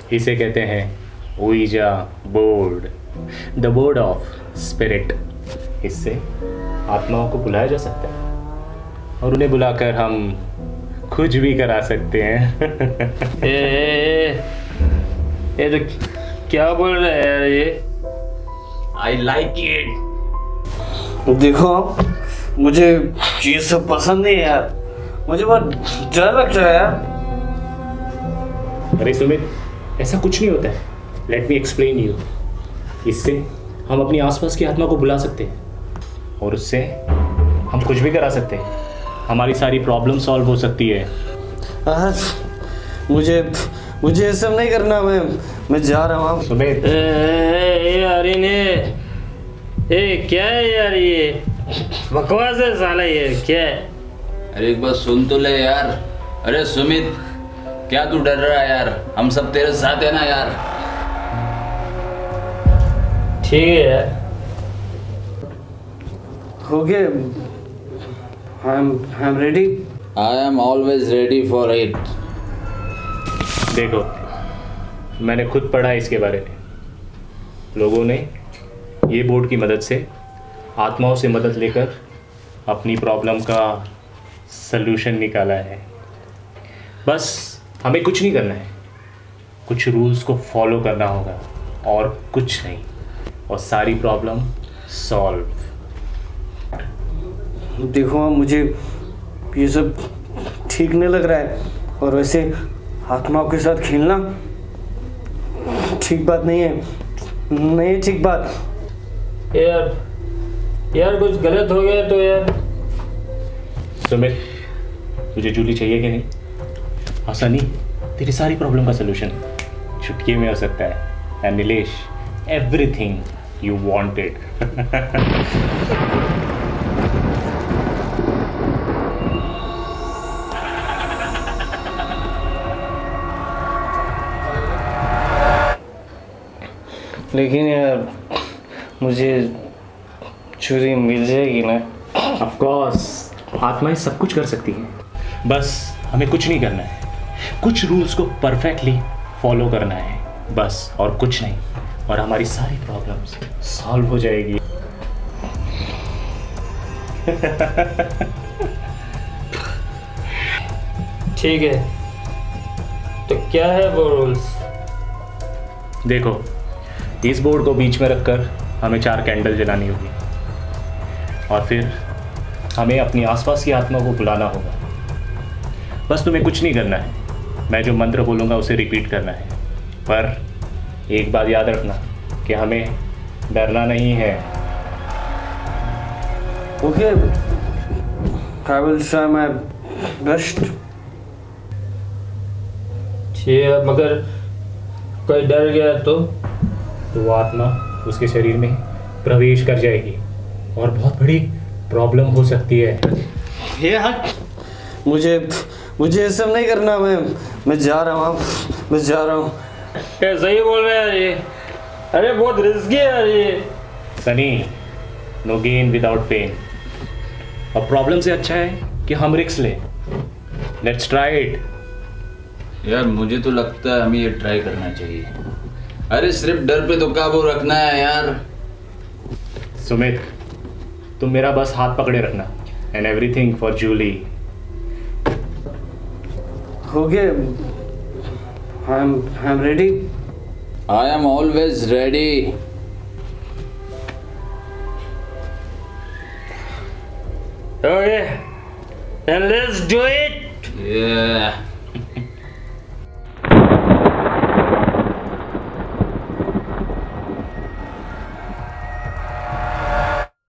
इसे कहते हैं ouija board, the board of spirit. इससे आत्माओं को बुलाया जा सकता है और उन्हें बुलाकर हम कुछ भी करा सकते हैं। ये तो क्या बोल रहा है यार ये? I like it. देखो मुझे ये सब पसंद नहीं है यार, मुझे बहुत डर लगता है यार। अरे सुमित, ऐसा कुछ नहीं होता है। Let me explain you. इससे हम अपनी आसपास की आत्मा को बुला सकते हैं और उससे हम कुछ भी करा सकते हैं। हमारी सारी प्रॉब्लम सॉल्व हो सकती है। मुझे ये सब नहीं करना, मैं जा रहा हूँ। सुमित, यार क्या है यार, ये बकवास है साला, ये क्या है? अरे एक बार सुन तो ले यार। अरे सुमित, क्या तू डर रहा है यार? हम सब तेरे साथ है ना यार। ठीक है यार। Okay, I am ready. I am always ready for it. देखो, मैंने खुद पढ़ा है इसके बारे में। लोगों ने ये बोर्ड की मदद से आत्माओं से मदद लेकर अपनी प्रॉब्लम का सल्यूशन निकाला है। बस हमें कुछ नहीं करना है, कुछ रूल्स को फॉलो करना होगा और कुछ नहीं, और सारी प्रॉब्लम सॉल्व। देखो मुझे ये सब ठीक नहीं लग रहा है, और वैसे आत्माओं के साथ खेलना ठीक बात नहीं है, नहीं ठीक बात। यार कुछ गलत हो गया तो यार। सुमित, तुझे जूली चाहिए कि नहीं? आसानी तेरी सारी प्रॉब्लम का सलूशन चुटकी में हो सकता है। And Nilesh, everything you wanted. लेकिन यार मुझे छुरी मिल जाएगी ना? ऑफ कोर्स, आत्माएं सब कुछ कर सकती हैं। बस हमें कुछ नहीं करना है, कुछ रूल्स को परफेक्टली फॉलो करना है बस, और कुछ नहीं, और हमारी सारी प्रॉब्लम्स सॉल्व हो जाएगी। ठीक है, तो क्या है वो रूल्स? देखो, इस बोर्ड को बीच में रखकर हमें 4 कैंडल जलानी होगी, और फिर हमें अपनी आसपास की आत्मा को बुलाना होगा। बस तुम्हें कुछ नहीं करना है, मैं जो मंत्र बोलूँगा उसे रिपीट करना है। पर एक बात याद रखना कि हमें डरना नहीं है। Okay, I will try my best. ठीक है, मगर कोई डर गया तो वो आत्मा उसके शरीर में प्रवेश कर जाएगी और बहुत बड़ी प्रॉब्लम हो सकती है। यार मुझे ये सब नहीं करना, मैं जा रहा हूँ, मैं जा रहा हूँ। सही बोल रहे हैं ये। अरे बहुत रिस्की है यार ये। Sunny, no gain without pain. और प्रॉब्लम से अच्छा है कि हम रिस्क लें। Let's try it. यार मुझे तो लगता है हमें ये ट्राई करना चाहिए। अरे सिर्फ डर पे तो काबू रखना है यार। सुमित, तुम मेरा बस हाथ पकड़े रखना, and everything for Julie. Okay, I am ready. I am always ready. Okay, then let's do it. Yeah.